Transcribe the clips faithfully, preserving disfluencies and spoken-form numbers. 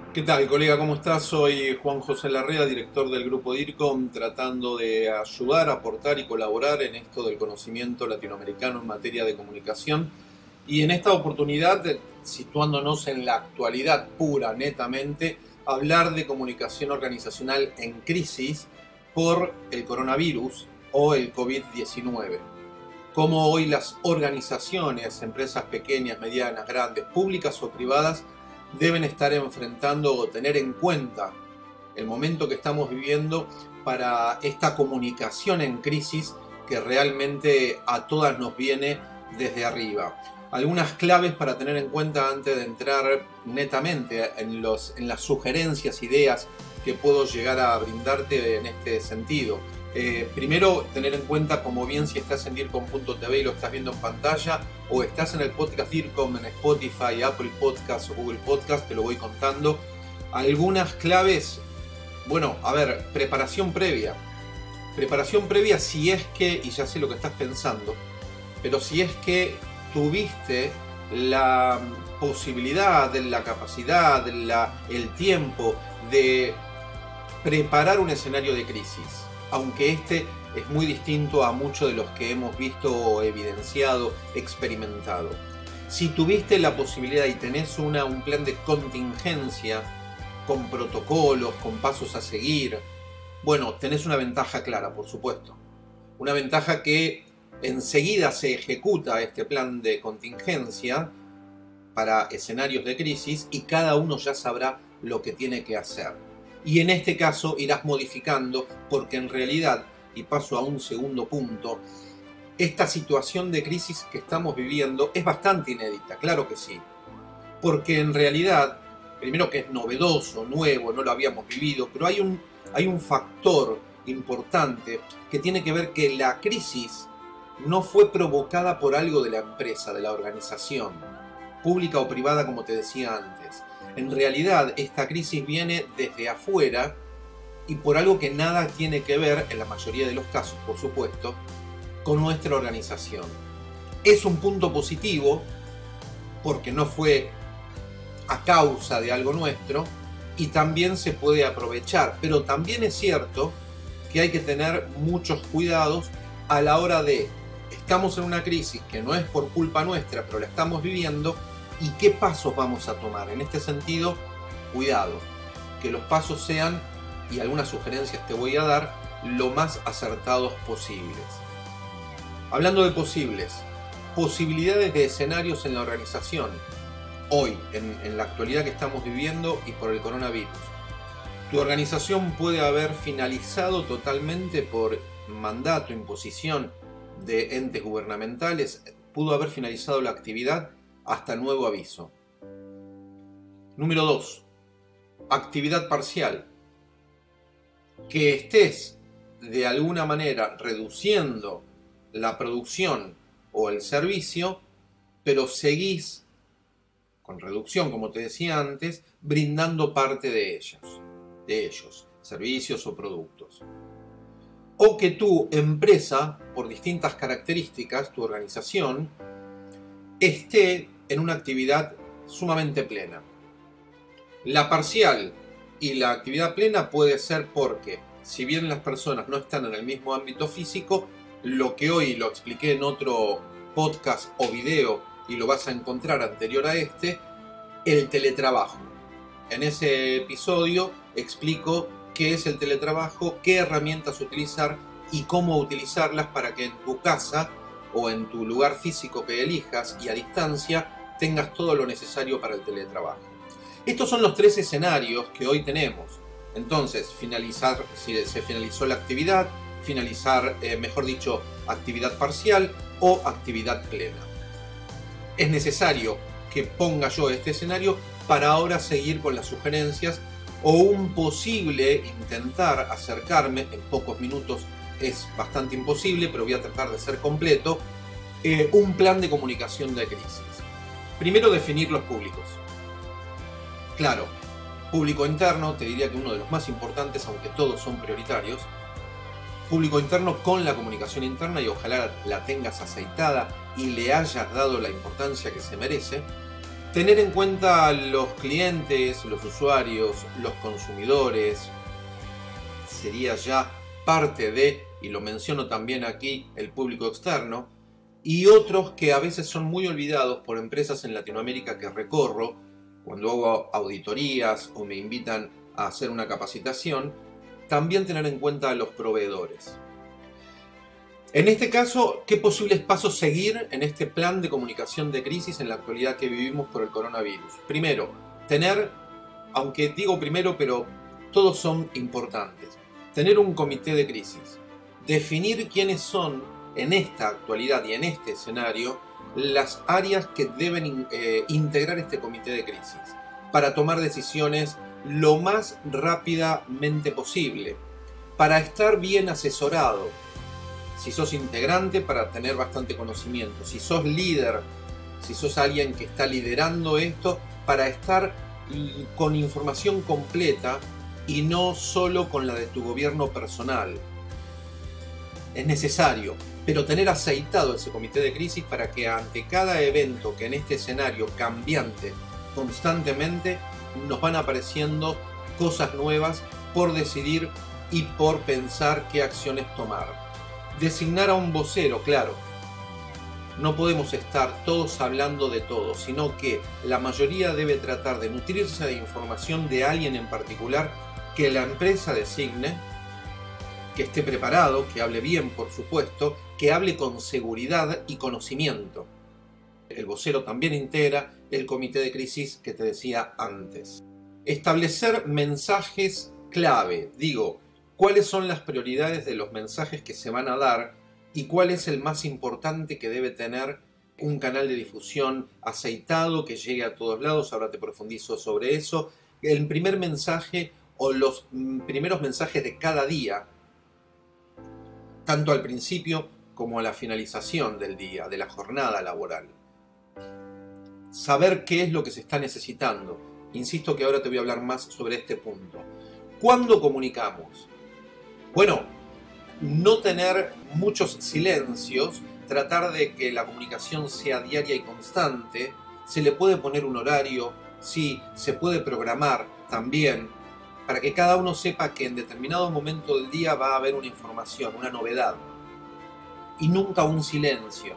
¿Qué tal, colega? ¿Cómo estás? Soy Juan José Larrea, director del grupo DIRCOM, tratando de ayudar, aportar y colaborar en esto del conocimiento latinoamericano en materia de comunicación. Y en esta oportunidad, situándonos en la actualidad pura, netamente, hablar de comunicación organizacional en crisis por el coronavirus o el COVID diecinueve. Cómo hoy las organizaciones, empresas pequeñas, medianas, grandes, públicas o privadas, deben estar enfrentando o tener en cuenta el momento que estamos viviendo para esta comunicación en crisis que realmente a todas nos viene desde arriba. Algunas claves para tener en cuenta antes de entrar netamente en, los, en las sugerencias, ideas que puedo llegar a brindarte en este sentido. Eh, primero, tener en cuenta, como bien si estás en DIRCOM punto T V y lo estás viendo en pantalla, o estás en el podcast DIRCOM en Spotify, Apple Podcast o Google Podcast, te lo voy contando. Algunas claves, bueno, a ver, preparación previa. Preparación previa si es que, y ya sé lo que estás pensando, pero si es que tuviste la posibilidad, la capacidad, la, el tiempo de preparar un escenario de crisis. Aunque este es muy distinto a muchos de los que hemos visto, evidenciado, experimentado. Si tuviste la posibilidad y tenés una, un plan de contingencia, con protocolos, con pasos a seguir, bueno, tenés una ventaja clara, por supuesto. Una ventaja que enseguida se ejecuta este plan de contingencia para escenarios de crisis y cada uno ya sabrá lo que tiene que hacer. Y en este caso irás modificando porque en realidad, y paso a un segundo punto, esta situación de crisis que estamos viviendo es bastante inédita, claro que sí. Porque en realidad, primero que es novedoso, nuevo, no lo habíamos vivido, pero hay un, hay un factor importante que tiene que ver que la crisis no fue provocada por algo de la empresa, de la organización, pública o privada como te decía antes. En realidad, esta crisis viene desde afuera y por algo que nada tiene que ver, en la mayoría de los casos, por supuesto, con nuestra organización. Es un punto positivo porque no fue a causa de algo nuestro y también se puede aprovechar. Pero también es cierto que hay que tener muchos cuidados a la hora de, estamos en una crisis que no es por culpa nuestra, pero la estamos viviendo. ¿Y qué pasos vamos a tomar? En este sentido, cuidado, que los pasos sean, y algunas sugerencias te voy a dar, lo más acertados posibles. Hablando de posibles, posibilidades de escenarios en la organización, hoy, en, en la actualidad que estamos viviendo y por el coronavirus. Tu organización puede haber finalizado totalmente por mandato, imposición de entes gubernamentales, pudo haber finalizado la actividad hasta nuevo aviso. Número dos. Actividad parcial. Que estés de alguna manera reduciendo la producción o el servicio, pero seguís con reducción, como te decía antes, brindando parte de ellos, de ellos, servicios o productos. O que tu empresa, por distintas características, tu organización, esté en una actividad sumamente plena. La parcial y la actividad plena puede ser porque, si bien las personas no están en el mismo ámbito físico, lo que hoy lo expliqué en otro podcast o video y lo vas a encontrar anterior a este, el teletrabajo. En ese episodio explico qué es el teletrabajo, qué herramientas utilizar y cómo utilizarlas para que en tu casa o en tu lugar físico que elijas y a distancia tengas todo lo necesario para el teletrabajo. Estos son los tres escenarios que hoy tenemos. Entonces, finalizar, si se finalizó la actividad, finalizar, eh, mejor dicho, actividad parcial o actividad plena. Es necesario que ponga yo este escenario para ahora seguir con las sugerencias o un posible intentar acercarme, en pocos minutos es bastante imposible, pero voy a tratar de ser completo, eh, un plan de comunicación de crisis. Primero, definir los públicos. Claro, público interno, te diría que uno de los más importantes, aunque todos son prioritarios. Público interno con la comunicación interna y ojalá la tengas aceitada y le hayas dado la importancia que se merece. Tener en cuenta los clientes, los usuarios, los consumidores, sería ya parte de, y lo menciono también aquí, el público externo, y otros que a veces son muy olvidados por empresas en Latinoamérica que recorro cuando hago auditorías o me invitan a hacer una capacitación. También tener en cuenta a los proveedores. En este caso, ¿qué posibles pasos seguir en este plan de comunicación de crisis en la actualidad que vivimos por el coronavirus? Primero, tener, aunque digo primero, pero todos son importantes, tener un comité de crisis. Definir quiénes son en esta actualidad y en este escenario las áreas que deben eh, integrar este comité de crisis para tomar decisiones lo más rápidamente posible, para estar bien asesorado. Si sos integrante, para tener bastante conocimiento. Si sos líder, si sos alguien que está liderando esto, para estar con información completa y no solo con la de tu gobierno personal. Es necesario, pero tener aceitado ese comité de crisis para que ante cada evento que en este escenario cambiante constantemente nos van apareciendo cosas nuevas por decidir y por pensar qué acciones tomar. Designar a un vocero, claro. No podemos estar todos hablando de todo, sino que la mayoría debe tratar de nutrirse de información de alguien en particular que la empresa designe, que esté preparado, que hable bien, por supuesto, que hable con seguridad y conocimiento. El vocero también integra el comité de crisis que te decía antes. Establecer mensajes clave. Digo, ¿cuáles son las prioridades de los mensajes que se van a dar y cuál es el más importante que debe tener un canal de difusión aceitado que llegue a todos lados? Ahora te profundizo sobre eso. El primer mensaje o los primeros mensajes de cada día, tanto al principio como a la finalización del día, de la jornada laboral. Saber qué es lo que se está necesitando. Insisto que ahora te voy a hablar más sobre este punto. ¿Cuándo comunicamos? Bueno, no tener muchos silencios, tratar de que la comunicación sea diaria y constante. Se le puede poner un horario, sí, se puede programar también, para que cada uno sepa que en determinado momento del día va a haber una información, una novedad. Y nunca un silencio.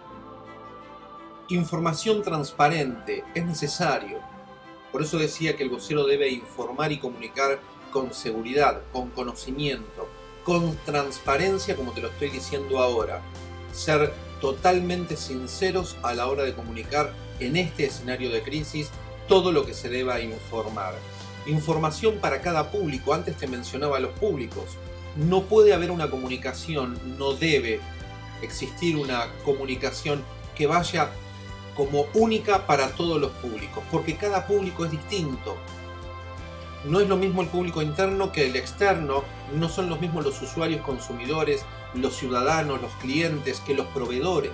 Información transparente, es necesario. Por eso decía que el vocero debe informar y comunicar con seguridad, con conocimiento, con transparencia, como te lo estoy diciendo ahora. Ser totalmente sinceros a la hora de comunicar en este escenario de crisis todo lo que se deba informar. Información para cada público. Antes te mencionaba los públicos. No puede haber una comunicación, no debe existir una comunicación que vaya como única para todos los públicos, porque cada público es distinto. No es lo mismo el público interno que el externo, no son los mismos los usuarios consumidores, los ciudadanos, los clientes, que los proveedores.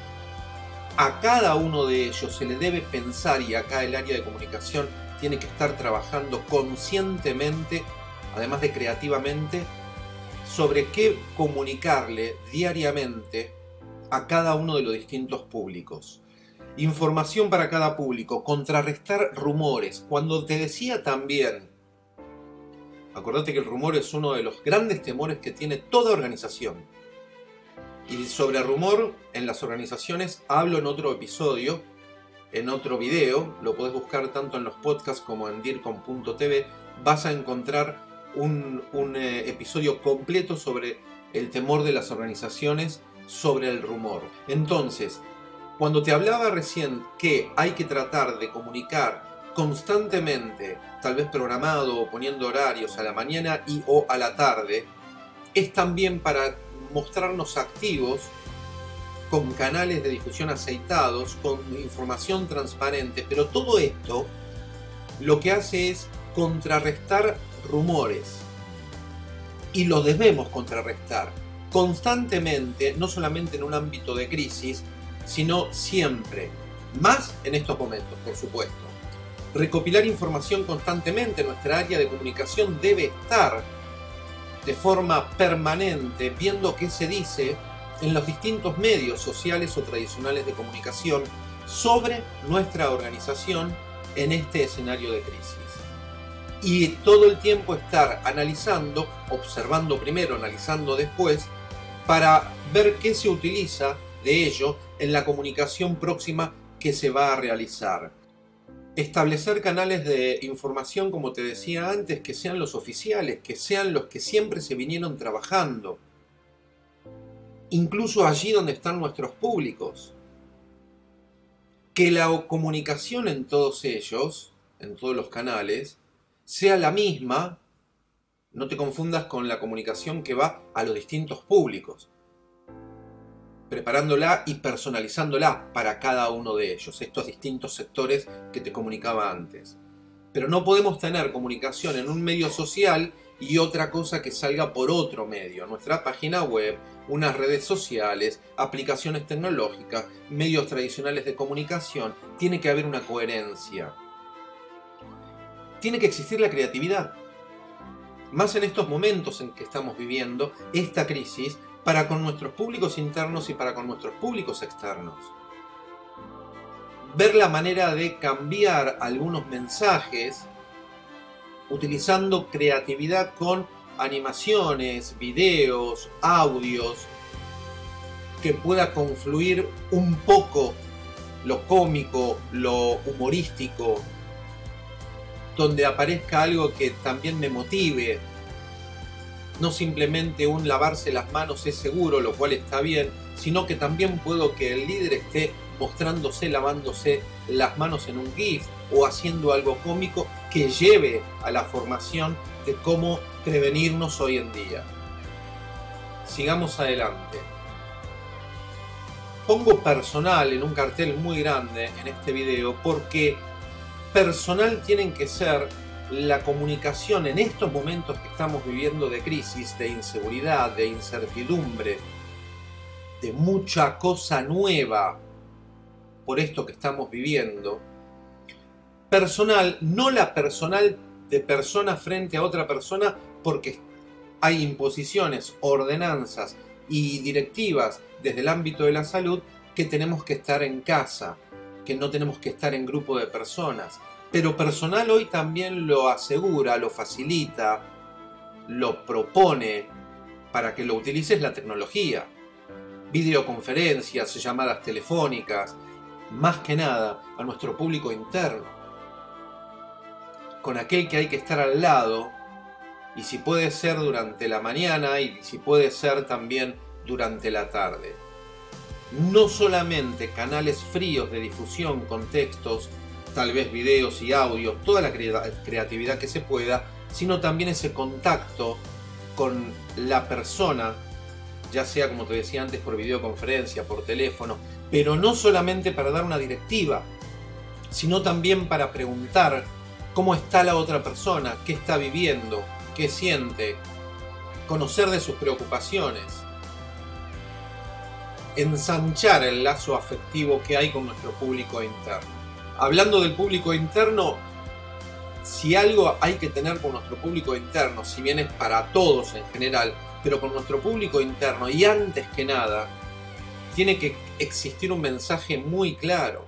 A cada uno de ellos se le debe pensar, y acá el área de comunicación tiene que estar trabajando conscientemente, además de creativamente, sobre qué comunicarle diariamente a cada uno de los distintos públicos. Información para cada público, contrarrestar rumores. Cuando te decía también, acordate que el rumor es uno de los grandes temores que tiene toda organización. Y sobre rumor en las organizaciones hablo en otro episodio, en otro video, lo podés buscar tanto en los podcasts como en dircom punto t v. Vas a encontrar un, un eh, episodio completo sobre el temor de las organizaciones sobre el rumor. Entonces, cuando te hablaba recién que hay que tratar de comunicar constantemente, tal vez programado o poniendo horarios a la mañana y o a la tarde, es también para mostrarnos activos, con canales de difusión aceitados, con información transparente, pero todo esto lo que hace es contrarrestar rumores. Y lo debemos contrarrestar constantemente, no solamente en un ámbito de crisis, sino siempre, más en estos momentos, por supuesto. Recopilar información constantemente. Nuestra área de comunicación debe estar de forma permanente viendo qué se dice en los distintos medios sociales o tradicionales de comunicación sobre nuestra organización en este escenario de crisis. Y todo el tiempo estar analizando, observando primero, analizando después, para ver qué se utiliza de ello en la comunicación próxima que se va a realizar. Establecer canales de información, como te decía antes, que sean los oficiales, que sean los que siempre se vinieron trabajando. Incluso allí donde están nuestros públicos. Que la comunicación en todos ellos, en todos los canales, sea la misma. No te confundas con la comunicación que va a los distintos públicos, preparándola y personalizándola para cada uno de ellos, estos distintos sectores que te comunicaba antes. Pero no podemos tener comunicación en un medio social y otra cosa que salga por otro medio. Nuestra página web, unas redes sociales, aplicaciones tecnológicas, medios tradicionales de comunicación. Tiene que haber una coherencia. Tiene que existir la creatividad. Más en estos momentos en que estamos viviendo esta crisis, para con nuestros públicos internos y para con nuestros públicos externos. Ver la manera de cambiar algunos mensajes utilizando creatividad con animaciones, videos, audios, que pueda confluir un poco lo cómico, lo humorístico, donde aparezca algo que también me motive. No simplemente un lavarse las manos es seguro, lo cual está bien, sino que también puedo que el líder esté mostrándose, lavándose las manos en un GIF o haciendo algo cómico que lleve a la formación de cómo prevenirnos hoy en día. Sigamos adelante. Pongo personal en un cartel muy grande en este video porque personal tienen que ser la comunicación en estos momentos que estamos viviendo de crisis, de inseguridad, de incertidumbre, de mucha cosa nueva por esto que estamos viviendo. Personal, no la personal de persona frente a otra persona, porque hay imposiciones, ordenanzas y directivas desde el ámbito de la salud que tenemos que estar en casa, que no tenemos que estar en grupo de personas. Pero personal hoy también lo asegura, lo facilita, lo propone para que lo utilices la tecnología. Videoconferencias, llamadas telefónicas, más que nada a nuestro público interno. Con aquel que hay que estar al lado, y si puede ser durante la mañana y si puede ser también durante la tarde. No solamente canales fríos de difusión con textos, tal vez videos y audios, toda la creatividad que se pueda, sino también ese contacto con la persona, ya sea, como te decía antes, por videoconferencia, por teléfono, pero no solamente para dar una directiva, sino también para preguntar cómo está la otra persona, qué está viviendo, qué siente, conocer de sus preocupaciones, ensanchar el lazo afectivo que hay con nuestro público interno. Hablando del público interno, si algo hay que tener con nuestro público interno, si bien es para todos en general, pero con nuestro público interno y antes que nada, tiene que existir un mensaje muy claro.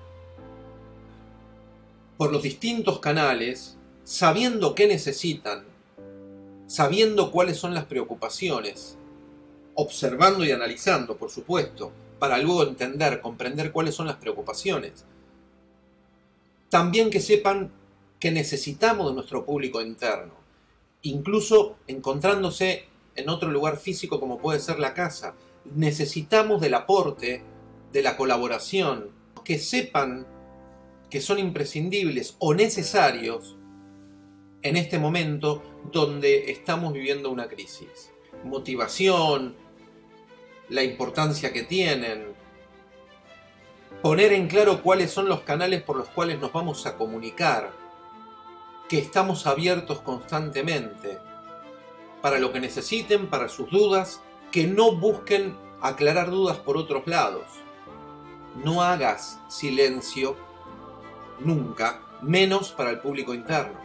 Por los distintos canales, sabiendo qué necesitan, sabiendo cuáles son las preocupaciones, observando y analizando, por supuesto, para luego entender, comprender cuáles son las preocupaciones. También que sepan que necesitamos de nuestro público interno, incluso encontrándose en otro lugar físico como puede ser la casa. Necesitamos del aporte, de la colaboración, que sepan que son imprescindibles o necesarios en este momento donde estamos viviendo una crisis. Motivación, la importancia que tienen, poner en claro cuáles son los canales por los cuales nos vamos a comunicar, que estamos abiertos constantemente para lo que necesiten, para sus dudas, que no busquen aclarar dudas por otros lados. No hagas silencio nunca, menos para el público interno.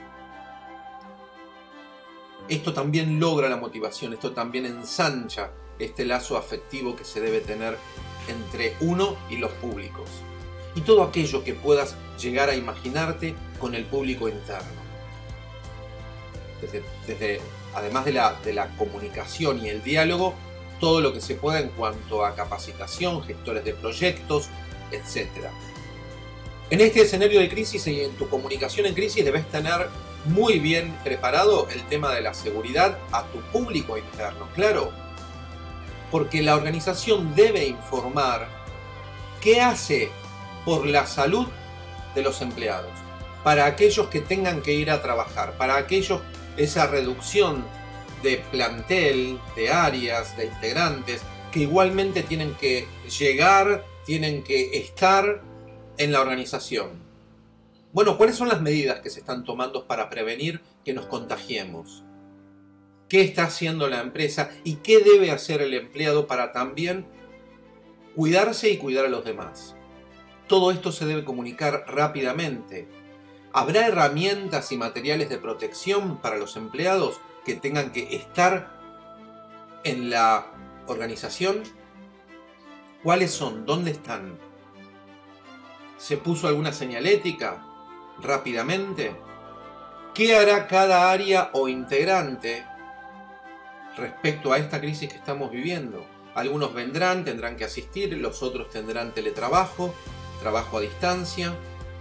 Esto también logra la motivación, esto también ensancha este lazo afectivo que se debe tener entre uno y los públicos. y todo aquello que puedas llegar a imaginarte con el público interno. Desde, desde, además de la, de la comunicación y el diálogo, todo lo que se pueda en cuanto a capacitación, gestores de proyectos, etcétera. En este escenario de crisis y en tu comunicación en crisis debes tener muy bien preparado el tema de la seguridad a tu público interno, claro, porque la organización debe informar qué hace por la salud de los empleados, para aquellos que tengan que ir a trabajar, para aquellos, esa reducción de plantel, de áreas, de integrantes, que igualmente tienen que llegar, tienen que estar en la organización. Bueno, ¿cuáles son las medidas que se están tomando para prevenir que nos contagiemos? ¿Qué está haciendo la empresa y qué debe hacer el empleado para también cuidarse y cuidar a los demás? Todo esto se debe comunicar rápidamente. ¿Habrá herramientas y materiales de protección para los empleados que tengan que estar en la organización? ¿Cuáles son? ¿Dónde están? ¿Se puso alguna señalética rápidamente? ¿Qué hará cada área o integrante respecto a esta crisis que estamos viviendo? Algunos vendrán, tendrán que asistir, los otros tendrán teletrabajo, trabajo a distancia.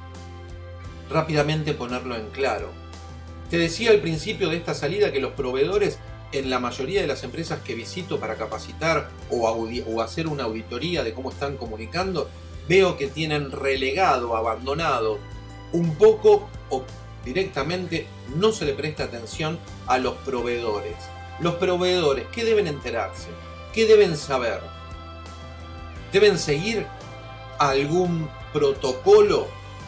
Rápidamente ponerlo en claro. Te decía al principio de esta salida que los proveedores, en la mayoría de las empresas que visito para capacitar o, o hacer una auditoría de cómo están comunicando, veo que tienen relegado, abandonado un poco o directamente no se le presta atención a los proveedores. Los proveedores, ¿qué deben enterarse? ¿Qué deben saber? ¿Deben seguir algún protocolo?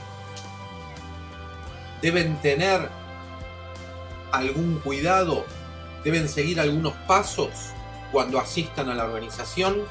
¿Deben tener algún cuidado? ¿Deben seguir algunos pasos cuando asistan a la organización?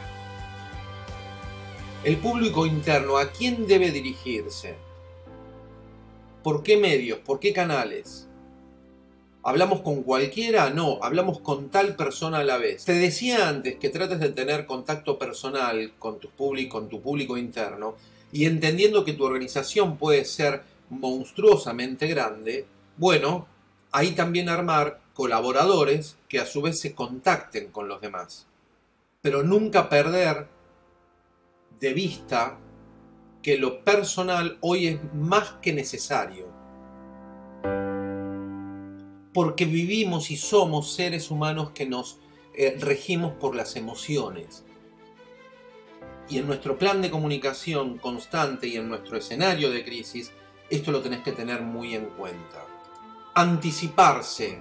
El público interno, ¿a quién debe dirigirse? ¿Por qué medios? ¿Por qué canales? ¿Hablamos con cualquiera? No, hablamos con tal persona a la vez. Te decía antes que trates de tener contacto personal con tu público, con tu público interno, y entendiendo que tu organización puede ser monstruosamente grande, bueno, ahí también armar colaboradores que a su vez se contacten con los demás. Pero nunca perder de vista que lo personal hoy es más que necesario. Porque vivimos y somos seres humanos que nos eh, regimos por las emociones. Y en nuestro plan de comunicación constante y en nuestro escenario de crisis, esto lo tenés que tener muy en cuenta. Anticiparse.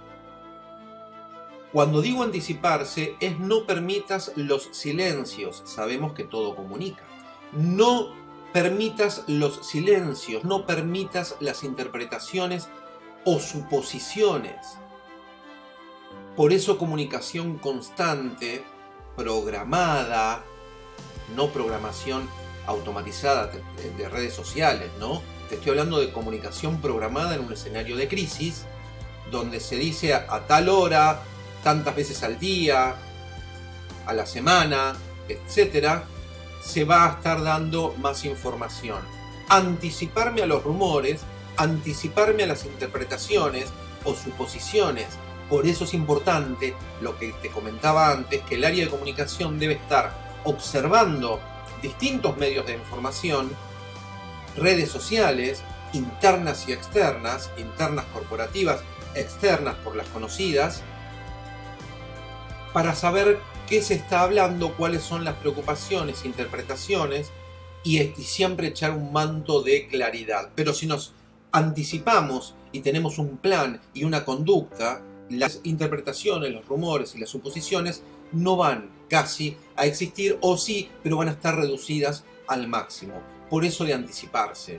Cuando digo anticiparse, es no permitas los silencios. Sabemos que todo comunica. No permitas los silencios, no permitas las interpretaciones o suposiciones. Por eso comunicación constante, programada, no programación automatizada de, de redes sociales, ¿no? Te estoy hablando de comunicación programada en un escenario de crisis, donde se dice a, a tal hora, tantas veces al día, a la semana, etcétera, se va a estar dando más información. Anticiparme a los rumores, anticiparme a las interpretaciones o suposiciones. Por eso es importante, lo que te comentaba antes, que el área de comunicación debe estar observando distintos medios de información, redes sociales, internas y externas, internas corporativas, externas por las conocidas, para saber qué se está hablando, cuáles son las preocupaciones, interpretaciones, y, y siempre echar un manto de claridad. Pero si nos anticipamos y tenemos un plan y una conducta, las interpretaciones, los rumores y las suposiciones no van casi a existir, o sí, pero van a estar reducidas al máximo. Por eso de anticiparse.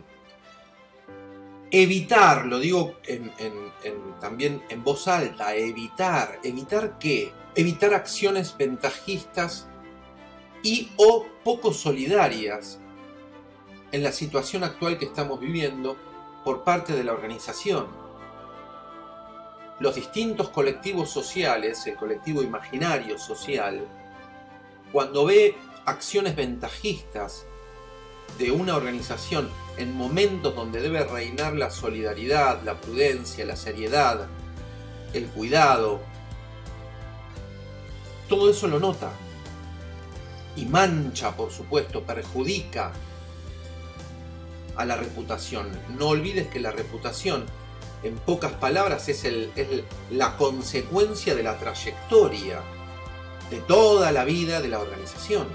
Evitar, lo digo en, en, en, también en voz alta, evitar. ¿Evitar qué? Evitar acciones ventajistas y o poco solidarias en la situación actual que estamos viviendo por parte de la organización. Los distintos colectivos sociales, el colectivo imaginario social, cuando ve acciones ventajistas de una organización en momentos donde debe reinar la solidaridad, la prudencia, la seriedad, el cuidado, todo eso lo nota. Y mancha, por supuesto, perjudica a la reputación. No olvides que la reputación, en pocas palabras, es, el, es la consecuencia de la trayectoria de toda la vida de la organización.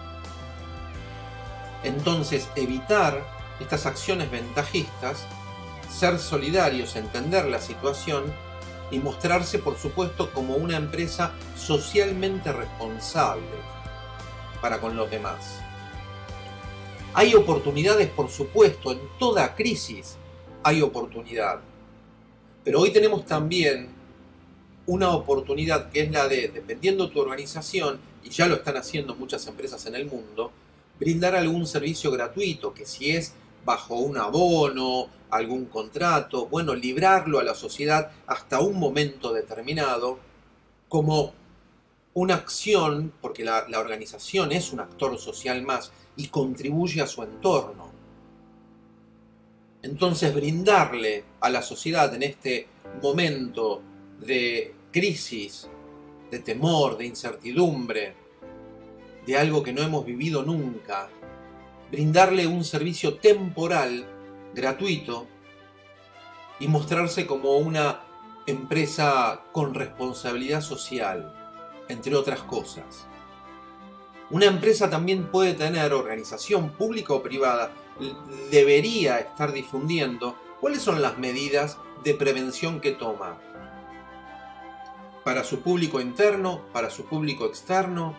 Entonces, evitar estas acciones ventajistas, ser solidarios, entender la situación y mostrarse, por supuesto, como una empresa socialmente responsable para con los demás. Hay oportunidades, por supuesto, en toda crisis hay oportunidad. Pero hoy tenemos también una oportunidad que es la de, dependiendo de tu organización, y ya lo están haciendo muchas empresas en el mundo, brindar algún servicio gratuito, que si es bajo un abono, algún contrato, bueno, librarlo a la sociedad hasta un momento determinado como una acción, porque la, la organización es un actor social más y contribuye a su entorno. Entonces, brindarle a la sociedad en este momento de crisis, de temor, de incertidumbre, de algo que no hemos vivido nunca, brindarle un servicio temporal, gratuito, y mostrarse como una empresa con responsabilidad social, entre otras cosas. Una empresa también puede tener, organización pública o privada, debería estar difundiendo cuáles son las medidas de prevención que toma para su público interno, para su público externo,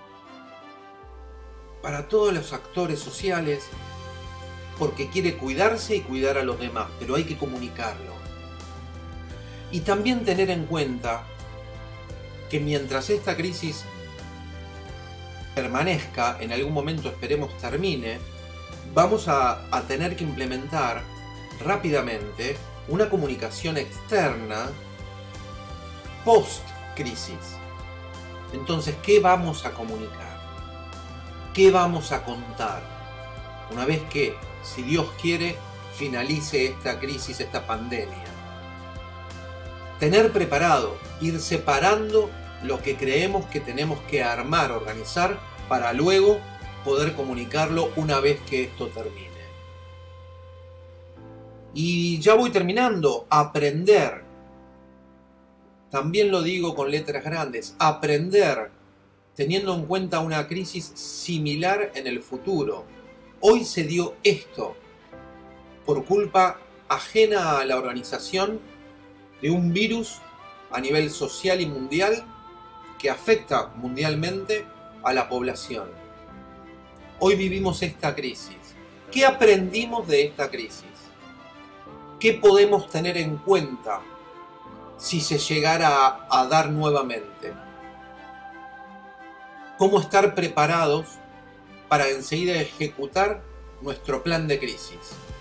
para todos los actores sociales, porque quiere cuidarse y cuidar a los demás, pero hay que comunicarlo. Y también tener en cuenta que mientras esta crisis permanezca, en algún momento esperemos termine, vamos a, a tener que implementar rápidamente una comunicación externa post-crisis. Entonces, ¿qué vamos a comunicar? ¿Qué vamos a contar? Una vez que, si Dios quiere, finalice esta crisis, esta pandemia. Tener preparado, ir separando lo que creemos que tenemos que armar, organizar, para luego poder comunicarlo una vez que esto termine. Y ya voy terminando. Aprender. También lo digo con letras grandes. Aprender, teniendo en cuenta una crisis similar en el futuro. Hoy se dio esto por culpa ajena a la organización de un virus a nivel social y mundial que afecta mundialmente a la población. Hoy vivimos esta crisis. ¿Qué aprendimos de esta crisis? ¿Qué podemos tener en cuenta si se llegara a, a dar nuevamente? ¿Cómo estar preparados para enseguida ejecutar nuestro plan de crisis?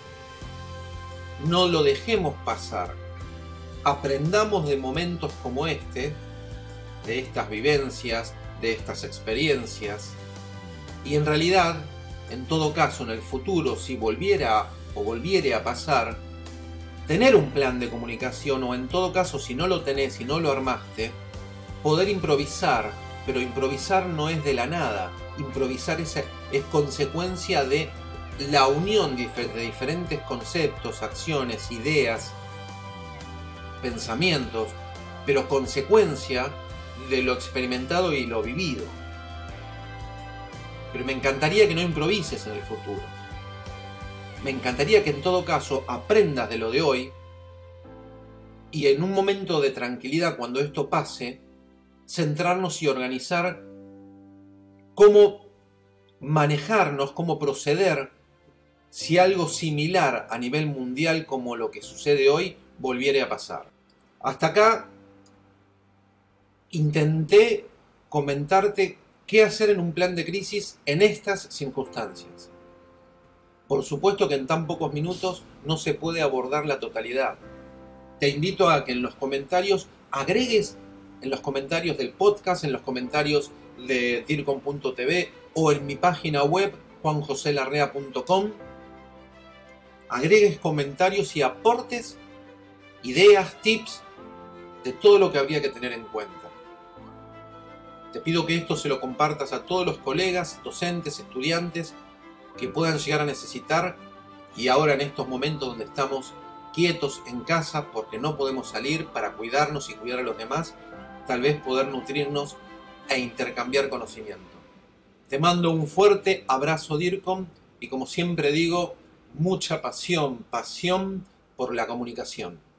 No lo dejemos pasar. Aprendamos de momentos como este, de estas vivencias, de estas experiencias, y en realidad, en todo caso, en el futuro, si volviera o volviere a pasar, tener un plan de comunicación, o en todo caso, si no lo tenés y no lo armaste, poder improvisar, pero improvisar no es de la nada. Improvisar es, es consecuencia de la unión de diferentes conceptos, acciones, ideas, pensamientos, pero consecuencia de lo experimentado y lo vivido. Pero me encantaría que no improvises en el futuro. Me encantaría que en todo caso aprendas de lo de hoy y en un momento de tranquilidad, cuando esto pase, centrarnos y organizar cómo manejarnos, cómo proceder si algo similar a nivel mundial como lo que sucede hoy volviere a pasar. Hasta acá intenté comentarte qué hacer en un plan de crisis en estas circunstancias. Por supuesto que en tan pocos minutos no se puede abordar la totalidad. Te invito a que en los comentarios agregues, en los comentarios del podcast, en los comentarios de dircom punto t v o en mi página web, juan josé larrea punto com, agregues comentarios y aportes, ideas, tips de todo lo que habría que tener en cuenta. Te pido que esto se lo compartas a todos los colegas, docentes, estudiantes que puedan llegar a necesitar, y ahora en estos momentos donde estamos quietos en casa porque no podemos salir para cuidarnos y cuidar a los demás, tal vez poder nutrirnos e intercambiar conocimiento. Te mando un fuerte abrazo DIRCOM y, como siempre digo, mucha pasión, pasión por la comunicación.